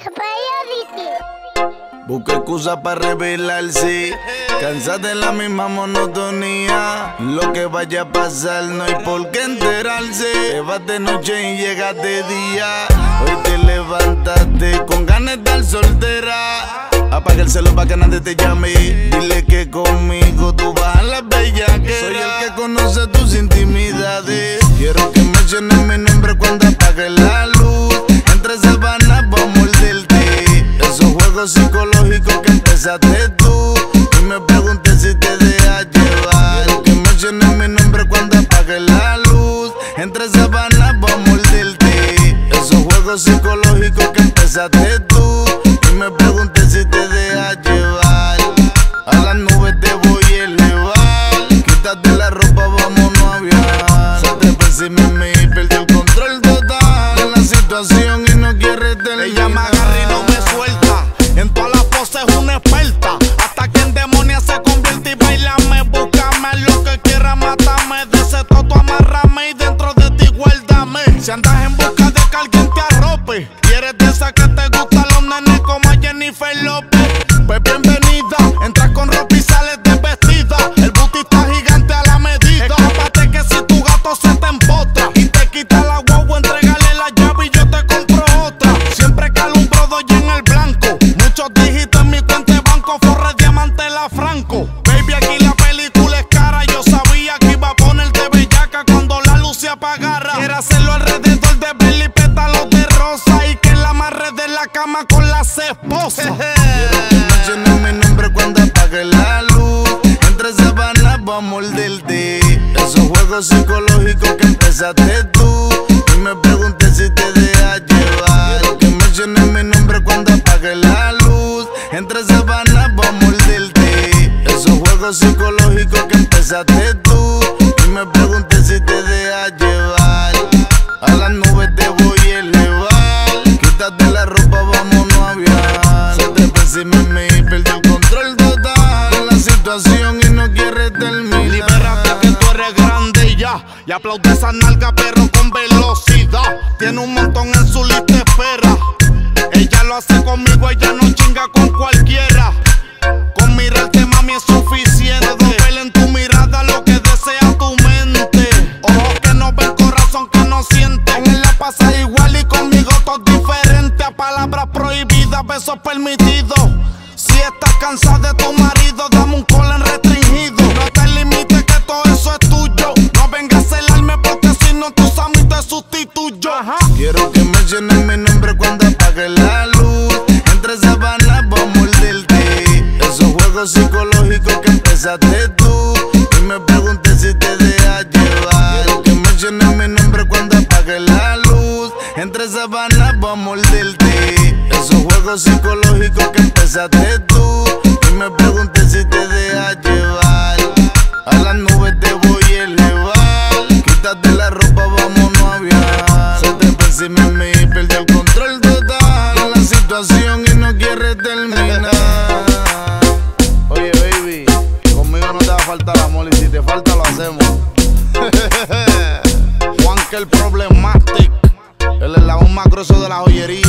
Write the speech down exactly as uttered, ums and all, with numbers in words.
Busca excusa para revelarse, cansada de la misma monotonía. Lo que vaya a pasar no hay por qué enterarse. Te vas de noche y llegas de día. Hoy te levantaste con ganas de estar soltera. Apaga el celular para que nadie te llame. Dile que conmigo tú vas a las bellaqueras. Soy el que conoce tus intimidades. Quiero que menciones mi nombre cuando apague la luz. Entre sábanas voy a morderte. Esos juegos psicológicos que empezaste tú. Y me pregunté si te dejas llevar. Quiero que menciones mi nombre cuando apague la luz. Entre sábanas voy a morderte. Esos juegos psicológicos que empezaste tú. Y me pregunté si te dejas llevar. A las nubes te voy a elevar. Quítate la ropa, vámonos a viajar. Se te pésime en mí, perdió el control total en la situación y no quiere terminar. Ella me agarra y no me suelta. En todas las poses es una experta. Hasta que en demonia se convierte y bailame. Búscame lo que quiera, mátame. De ese toto amárrame y dentro de ti guárdame. Si andas en busca de que alguien te arrope y eres de esa que te gustan los nenes como a Jennifer López, pues bienvenida. Entras con ropa y sales desvestida. El booty está gigante a la medida. Escápate que si tu gato se te empotra y te quita la guagua, entrégale la llave y yo te compro otra. Siempre que alumbro doy en el blanco. Muchos dígitos en mi cuenta de banco, forre diamante la Franco. Baby, aquí la película es cara. Yo sabía que iba a ponerte bellaca cuando la luz se apagara. Quiero hacerlo alrededor de Belly, pétalos de rosa y que la amarre de la cama con las esposas. Quiero que menciones mi nombre cuando apague la luz. Entre sábanas voy a morderte. Esos juegos psicológicos que empezaste tú. Y me pregunté si te dejas llevar. Quiero que menciones mi nombre cuando apague la luz. Entre sábanas voy a morderte. Esos juegos psicológicos que empezaste tú. Y me pregunté si te dejas llevar. A las nubes te voy a elevar. Quítate la ropa, vámonos a viajar. Se te pésime en mí, perdió el control total en la situación y no quiere terminar. Libérate que tú eres grande y ya. Y aplaude esa nalga pero con velocidad. Tiene un montón en su lista de espera. Ella lo hace conmigo, ella no chinga con cualquiera. Con mirarte mami es suficiente. Ver en tu mirada lo que desea tu mente. Ojos que no ven, corazón que no siente. En él la pasa igual y conmigo todo diferente. A palabras prohibidas, besos permitidos. Si estás cansada de tu marido, dame un call en restringido. No te limites que todo eso es tuyo. No vengas a celarme porque si no tú sabes te sustituyo. Ajá. Quiero que menciones mi nombre cuando apague la luz. Entre sábanas voy a morderte. Esos juegos psicológicos que empezaste tú. Y me pregunté si te dejas llevar. Quiero que menciones mi nombre cuando apague la luz. Entre sábanas voy a morderte. Esos juegos psicológicos que empezaste tú. Y me pregunté si te dejas llevar. A las nubes te voy a elevar. Quítate la ropa, vámonos a viajar. Se te pésime en mí, perdió el control total en la situación y no quiere terminar. Oye, baby, conmigo no te va a faltar amor y si te falta lo hacemos. Juan que el Problematic. Él es el más grueso de la joyería.